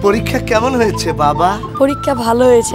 পরীক্ষা কেমন হয়েছে বাবা? পরীক্ষা ভালো হয়েছে।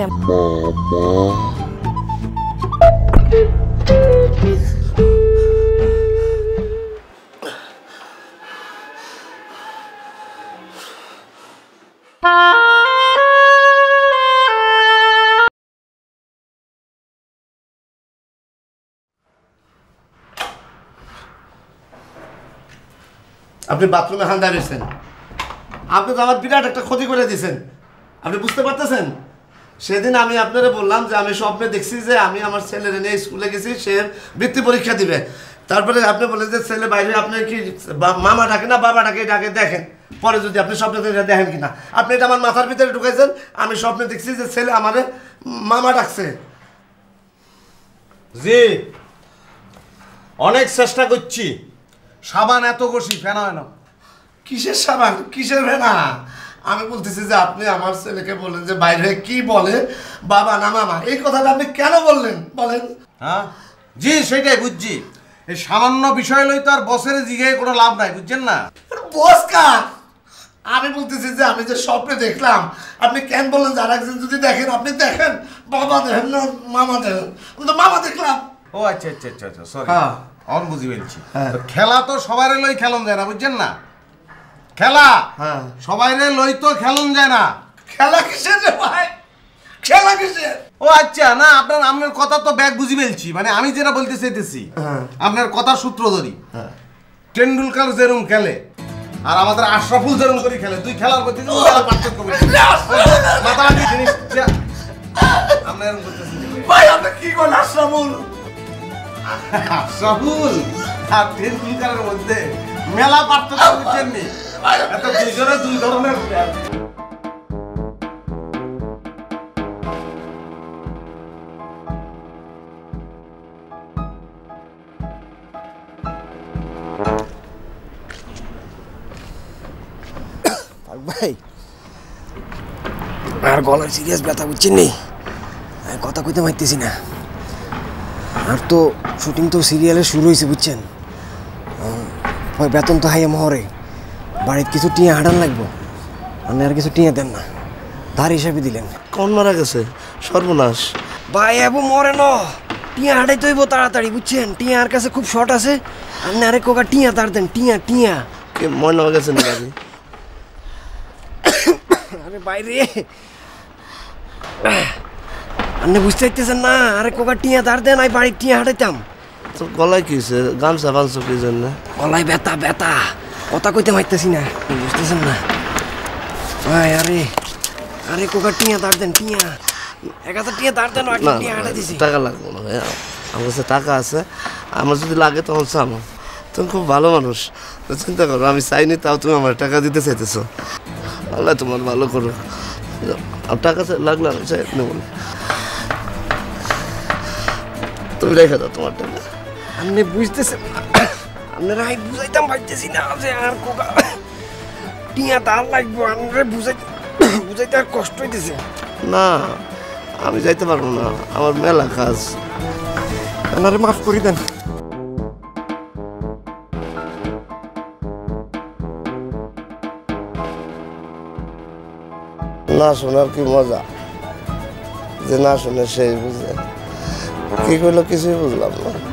আপনি বাথরুমে হান দাঁড়িয়েছেন, আপনি তো আমার বিরাট একটা ক্ষতি করে দিয়েছেন। আপনি বুঝতে পারতেছেন? সেদিন আমি আপনারা বললাম যে আমি স্বপ্নে দেখছি যে আমি আমার ছেলের নিয়ে স্কুলে গেছি, সে বৃত্তি পরীক্ষা দিবে। তারপরে আপনি বলেন যে ছেলে বাইরে আপনি কি মামা ডাকে না বাবা ডাকে, ডাকে দেখেন, পরে যদি আপনি স্বপ্নে দেখেন কিনা। আপনি এটা আমার মাথার ভিতরে ঢুকাইছেন। আমি স্বপ্নে দেখছি যে ছেলে আমারে মামা ডাকছে। জি, অনেক চেষ্টা করছি, সাবান এত ঘষি ফেনা হয় না। কিসের সাবান, কিসের ফেনা? আমি বলতেছি যে আপনি আমার ছেলেকে বলেন যে বাইরে কি বলে বাবা না মামা, এই কথাটা আপনি কেন বললেন বলেন? হ্যাঁ জি, সেটাই বুঝছি। এই সামান্য বিষয় লই তো আর বসের জিগায় কোনো লাভ নাই, বুঝছেন না? বস কার? আমি বলতেছি যে আমি যে স্বপ্নে দেখলাম, আপনি কেন বললেন যে আরেকজন যদি দেখেন আপনি দেখেন, বাবা দেখেন না মামা দেখেন, তো মামা দেখলাম। ও আচ্ছা আচ্ছা আচ্ছা আচ্ছা, সরি, হ্যাঁ অন বুঝি ফেলছি। খেলা তো সবাইরে লই খেলন যায় না, বুঝছেন না? খেলা হ্যাঁ সবাইরে লই তো খেলন যায় না। খেলা কিসের রে ভাই, খেলা কিসের? ও আচ্ছা, না আপনার কথা তো ব্যাগ বুঝি ফেলছি, মানে আমি যেটা বলতে চাইতেছি আপনার কথার সূত্র ধরি। টেন্ডুলকার যেরকম খেলে আর আমাদের আশরাফুল যেরকম করে খেলে, দুই খেলার মধ্যে পার্থক্য মাতামাতি জিনিস আমরা এরকম করতেছি। ভাই আপনি কি করেন? আশরাফুল আশরাফুল আর টেন্ডুলকারের মধ্যে মেলা পার্থক্য, বুঝছেন নি? এত দুইজনে দুই ধরনের। ভাই আর গলার সিরিয়াস ব্যথা, বুঝছেন নি? কথা কইতে পারতেছি না। আর তো শুটিং তো সিরিয়ালে শুরু হয়েছে, বুঝছেন? বেতন তো হাইয়া মহরে, বাড়িতে কিছু টিয়া হাঁটান লাগবো। আপনি আর কিছু টিয়া দেন না, ধার হিসাবে দিলেন। কোন মারা গেছে? সর্বনাশ ভাই এবো মরে ন, টিয়া হাঁটাইতে হইব তাড়াতাড়ি, বুঝছেন? টিয়া আর কাছে খুব শর্ট আছে। আপনি আরে কোকা টিয়া তার দেন, টিয়া টিয়া। কে ময়না গেছে না বাড়ি? আরে বাইরে আপনি বুঝতে পারতেছেন না? আরে কোকা টিয়া তার দেন, আমি বাড়ির টিয়া হাঁটাইতাম। তো গলায় কি হয়েছে? গামছা ফামছা কি জন্য? গলায় ব্যথা ব্যথা, কথা কইতে পারতেছি না, বুঝতেছেন না ভাই? আরে আরে কোকা টিয়া তার দেন, টিয়া 1000 টিয়া তার দেন, টিয়া হাঁটা দিছি। টাকা লাগবে না ভাই, আমার কাছে টাকা আছে, আমার যদি লাগে তখন চামো। তুমি খুব ভালো মানুষ, চিন্তা করো, আমি চাইনি তাও তুমি আমার টাকা দিতে চাইতেছো। আল্লাহ তোমার ভালো করো। টাকা লাগলে আমি চাই নেব, তুমি রেখে দাও তোমার টাকা। আপনি বুঝতেছেন না, আপনারা আমি বুঝাইতাম পারতেছি না যে আর কোকা টিয়া তার লাগবো। আপনারা বুঝাইতে আর কষ্ট হইতেছে। না আমি যাইতে পারবো না, আমার মেলা কাজ। আপনারা মাফ করে দেন। না শোনার কি মজা, যে না শুনে সেই বুঝে। কি করলো কিছুই বুঝলাম না।